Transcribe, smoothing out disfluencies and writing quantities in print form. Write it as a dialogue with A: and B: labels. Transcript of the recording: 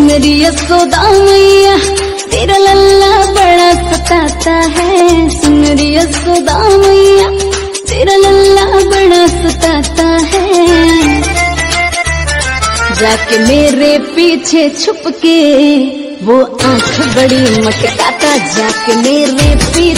A: मेरी यशोदा मैया तेरा लल्ला बड़ा सताता है। सुन मेरी यशोदा मैया तेरा लल्ला बड़ा सताता है। जाके मेरे पीछे छुप के वो आंख बड़ी मटकाता, जाके मेरे पीछे